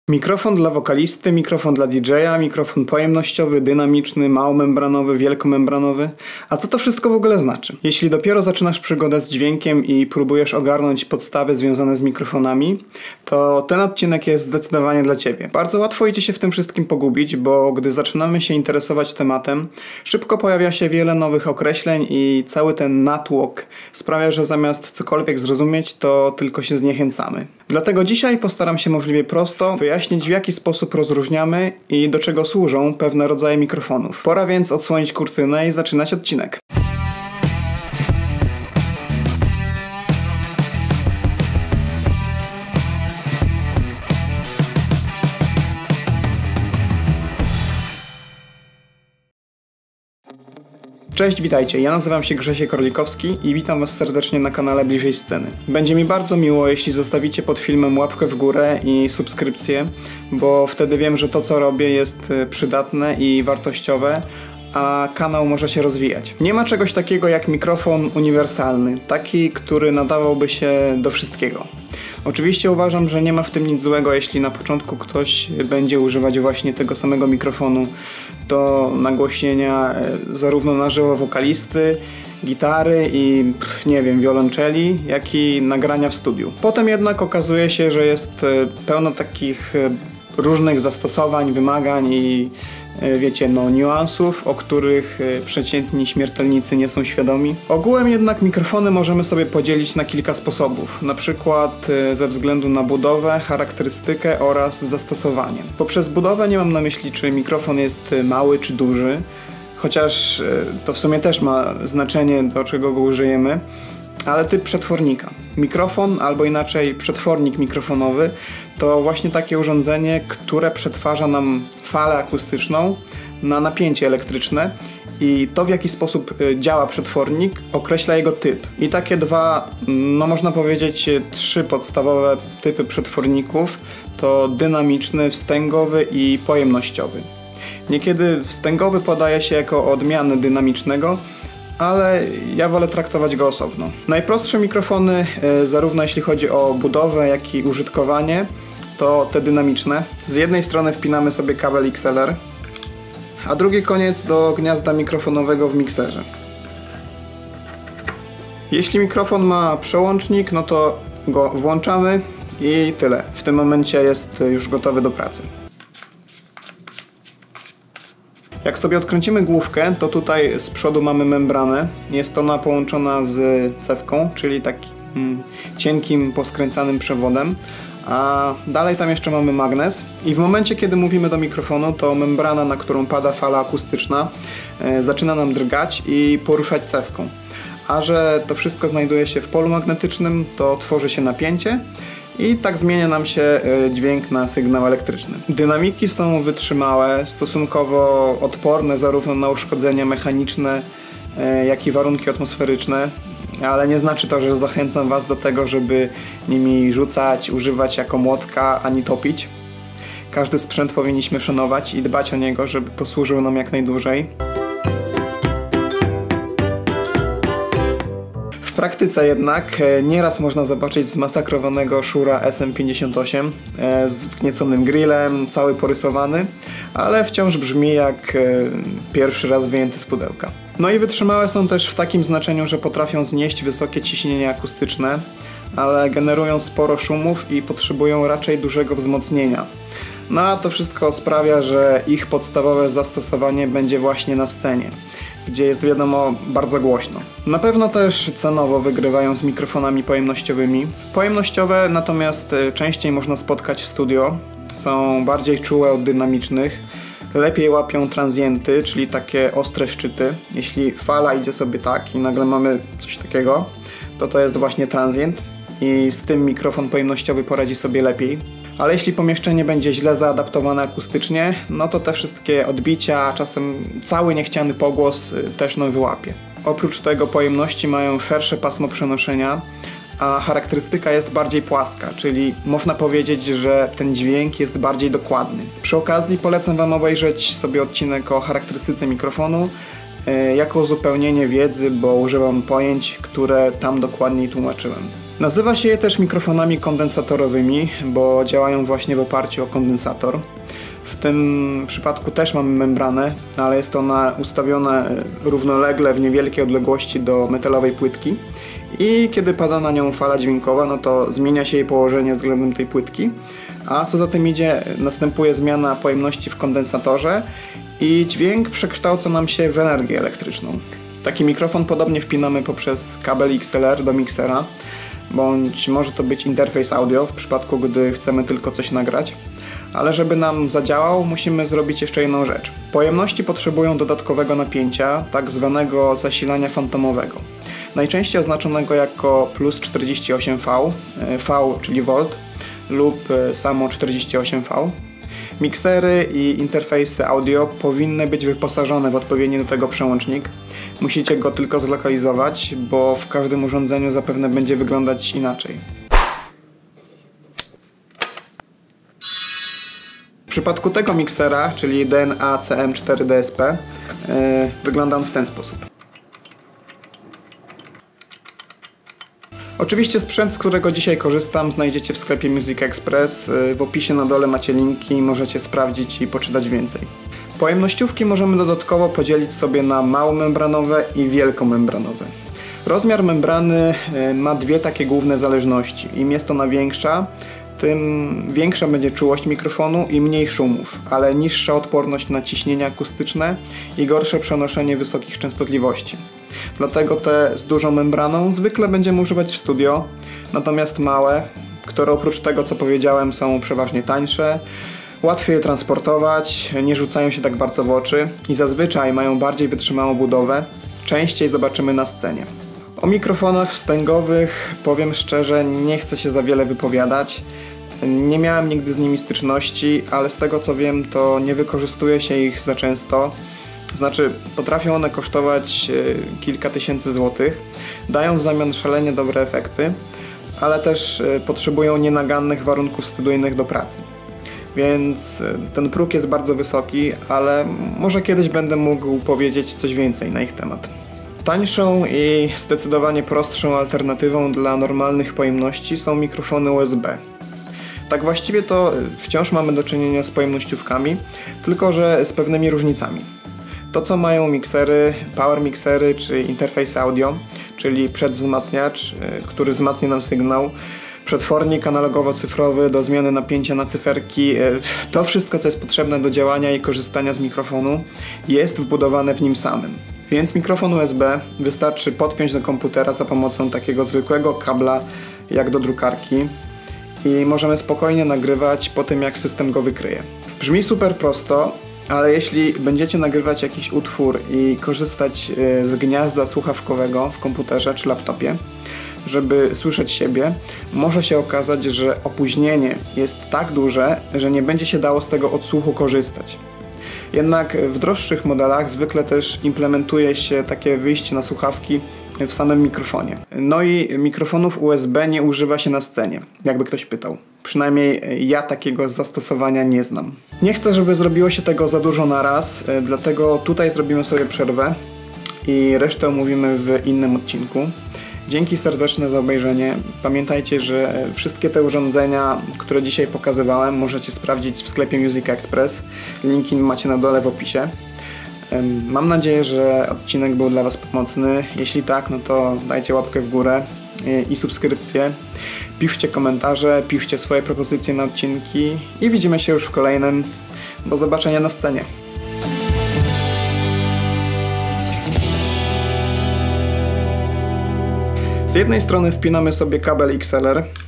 Mikrofon dla wokalisty, mikrofon dla DJ-a, mikrofon pojemnościowy, dynamiczny, małomembranowy, wielkomembranowy. A co to wszystko w ogóle znaczy? Jeśli dopiero zaczynasz przygodę z dźwiękiem i próbujesz ogarnąć podstawy związane z mikrofonami, to ten odcinek jest zdecydowanie dla Ciebie. Bardzo łatwo idzie się w tym wszystkim pogubić, bo gdy zaczynamy się interesować tematem, szybko pojawia się wiele nowych określeń i cały ten natłok sprawia, że zamiast cokolwiek zrozumieć, to tylko się zniechęcamy. Dlatego dzisiaj postaram się możliwie prosto wyjaśnić, w jaki sposób rozróżniamy i do czego służą pewne rodzaje mikrofonów. Pora więc odsłonić kurtynę i zaczynać odcinek. Cześć, witajcie, ja nazywam się Grzesiek Orlikowski i witam Was serdecznie na kanale Bliżej Sceny. Będzie mi bardzo miło, jeśli zostawicie pod filmem łapkę w górę i subskrypcję, bo wtedy wiem, że to co robię jest przydatne i wartościowe, a kanał może się rozwijać. Nie ma czegoś takiego jak mikrofon uniwersalny, taki, który nadawałby się do wszystkiego. Oczywiście uważam, że nie ma w tym nic złego, jeśli na początku ktoś będzie używać właśnie tego samego mikrofonu do nagłośnienia zarówno na żywo wokalisty, gitary i nie wiem, wiolonczeli, jak i nagrania w studiu. Potem jednak okazuje się, że jest pełno takich różnych zastosowań, wymagań i wiecie, niuansów, o których przeciętni śmiertelnicy nie są świadomi. Ogółem jednak mikrofony możemy sobie podzielić na kilka sposobów, na przykład ze względu na budowę, charakterystykę oraz zastosowanie. Poprzez budowę nie mam na myśli, czy mikrofon jest mały czy duży, chociaż to w sumie też ma znaczenie, do czego go użyjemy, ale typ przetwornika. Mikrofon, albo inaczej przetwornik mikrofonowy, to właśnie takie urządzenie, które przetwarza nam falę akustyczną na napięcie elektryczne i to, w jaki sposób działa przetwornik, określa jego typ. I takie dwa, można powiedzieć, trzy podstawowe typy przetworników to dynamiczny, wstęgowy i pojemnościowy. Niekiedy wstęgowy podaje się jako odmianę dynamicznego, ale ja wolę traktować go osobno. Najprostsze mikrofony, zarówno jeśli chodzi o budowę, jak i użytkowanie, to te dynamiczne. Z jednej strony wpinamy sobie kabel XLR, a drugi koniec do gniazda mikrofonowego w mikserze. Jeśli mikrofon ma przełącznik, no to go włączamy i tyle. W tym momencie jest już gotowy do pracy. Jak sobie odkręcimy główkę, to tutaj z przodu mamy membranę. Jest ona połączona z cewką, czyli takim cienkim, poskręcanym przewodem. A dalej tam jeszcze mamy magnes i w momencie, kiedy mówimy do mikrofonu, to membrana, na którą pada fala akustyczna, zaczyna nam drgać i poruszać cewką. A że to wszystko znajduje się w polu magnetycznym, to tworzy się napięcie i tak zmienia nam się dźwięk na sygnał elektryczny. Dynamiki są wytrzymałe, stosunkowo odporne zarówno na uszkodzenia mechaniczne, jak i warunki atmosferyczne. Ale nie znaczy to, że zachęcam Was do tego, żeby nimi rzucać, używać jako młotka, ani topić. Każdy sprzęt powinniśmy szanować i dbać o niego, żeby posłużył nam jak najdłużej. W praktyce jednak nieraz można zobaczyć zmasakrowanego Shure SM58 z wgnieconym grillem, cały porysowany, ale wciąż brzmi jak pierwszy raz wyjęty z pudełka. No i wytrzymałe są też w takim znaczeniu, że potrafią znieść wysokie ciśnienie akustyczne, ale generują sporo szumów i potrzebują raczej dużego wzmocnienia. No a to wszystko sprawia, że ich podstawowe zastosowanie będzie właśnie na scenie, gdzie jest, wiadomo, bardzo głośno. Na pewno też cenowo wygrywają z mikrofonami pojemnościowymi. Pojemnościowe natomiast częściej można spotkać w studio, są bardziej czułe od dynamicznych, lepiej łapią transienty, czyli takie ostre szczyty. Jeśli fala idzie sobie tak i nagle mamy coś takiego, to jest właśnie transient i z tym mikrofon pojemnościowy poradzi sobie lepiej. Ale jeśli pomieszczenie będzie źle zaadaptowane akustycznie, no to te wszystkie odbicia, a czasem cały niechciany pogłos też nam wyłapie. Oprócz tego pojemności mają szersze pasmo przenoszenia, a charakterystyka jest bardziej płaska, czyli można powiedzieć, że ten dźwięk jest bardziej dokładny. Przy okazji polecam Wam obejrzeć sobie odcinek o charakterystyce mikrofonu jako uzupełnienie wiedzy, bo używam pojęć, które tam dokładniej tłumaczyłem. Nazywa się je też mikrofonami kondensatorowymi, bo działają właśnie w oparciu o kondensator. W tym przypadku też mamy membranę, ale jest ona ustawiona równolegle w niewielkiej odległości do metalowej płytki i kiedy pada na nią fala dźwiękowa, no to zmienia się jej położenie względem tej płytki, a co za tym idzie, następuje zmiana pojemności w kondensatorze i dźwięk przekształca nam się w energię elektryczną. Taki mikrofon podobnie wpinamy poprzez kabel XLR do miksera, bądź może to być interfejs audio w przypadku, gdy chcemy tylko coś nagrać. Ale żeby nam zadziałał, musimy zrobić jeszcze jedną rzecz. Pojemności potrzebują dodatkowego napięcia, tak zwanego zasilania fantomowego. Najczęściej oznaczonego jako plus 48V, V czyli V, lub samo 48V. Miksery i interfejsy audio powinny być wyposażone w odpowiedni do tego przełącznik. Musicie go tylko zlokalizować, bo w każdym urządzeniu zapewne będzie wyglądać inaczej. W przypadku tego miksera, czyli DNA CM4DSP, wygląda on w ten sposób. Oczywiście sprzęt, z którego dzisiaj korzystam, znajdziecie w sklepie Music Express. W opisie na dole macie linki, możecie sprawdzić i poczytać więcej. Pojemnościówki możemy dodatkowo podzielić sobie na małomembranowe i wielkomembranowe. Rozmiar membrany ma dwie takie główne zależności. Im jest ona większa, tym większa będzie czułość mikrofonu i mniej szumów, ale niższa odporność na ciśnienia akustyczne i gorsze przenoszenie wysokich częstotliwości. Dlatego te z dużą membraną zwykle będziemy używać w studio, natomiast małe, które oprócz tego co powiedziałem są przeważnie tańsze, łatwiej je transportować, nie rzucają się tak bardzo w oczy i zazwyczaj mają bardziej wytrzymałą budowę, częściej zobaczymy na scenie. O mikrofonach wstęgowych powiem szczerze, nie chcę się za wiele wypowiadać. Nie miałem nigdy z nimi styczności, ale z tego co wiem, to nie wykorzystuje się ich za często. Znaczy, potrafią one kosztować kilka tysięcy złotych, dają w zamian szalenie dobre efekty, ale też potrzebują nienagannych warunków studyjnych do pracy. Więc ten próg jest bardzo wysoki, ale może kiedyś będę mógł powiedzieć coś więcej na ich temat. Tańszą i zdecydowanie prostszą alternatywą dla normalnych pojemności są mikrofony USB. Tak właściwie to wciąż mamy do czynienia z pojemnościówkami, tylko że z pewnymi różnicami. To co mają miksery, power miksery czy interfejs audio, czyli przedwzmacniacz, który wzmacnia nam sygnał, przetwornik analogowo-cyfrowy do zmiany napięcia na cyferki, to wszystko co jest potrzebne do działania i korzystania z mikrofonu jest wbudowane w nim samym. Więc mikrofon USB wystarczy podpiąć do komputera za pomocą takiego zwykłego kabla jak do drukarki i możemy spokojnie nagrywać po tym jak system go wykryje. Brzmi super prosto, ale jeśli będziecie nagrywać jakiś utwór i korzystać z gniazda słuchawkowego w komputerze czy laptopie, żeby słyszeć siebie, może się okazać, że opóźnienie jest tak duże, że nie będzie się dało z tego odsłuchu korzystać. Jednak w droższych modelach zwykle też implementuje się takie wyjście na słuchawki w samym mikrofonie. No i mikrofonów USB nie używa się na scenie, jakby ktoś pytał. Przynajmniej ja takiego zastosowania nie znam. Nie chcę, żeby zrobiło się tego za dużo na raz, dlatego tutaj zrobimy sobie przerwę i resztę omówimy w innym odcinku. Dzięki serdeczne za obejrzenie. Pamiętajcie, że wszystkie te urządzenia, które dzisiaj pokazywałem, możecie sprawdzić w sklepie Music Express. Linki macie na dole w opisie. Mam nadzieję, że odcinek był dla Was pomocny. Jeśli tak, no to dajcie łapkę w górę i subskrypcję. Piszcie komentarze, piszcie swoje propozycje na odcinki i widzimy się już w kolejnym. Do zobaczenia na scenie. Z jednej strony wpinamy sobie kabel XLR,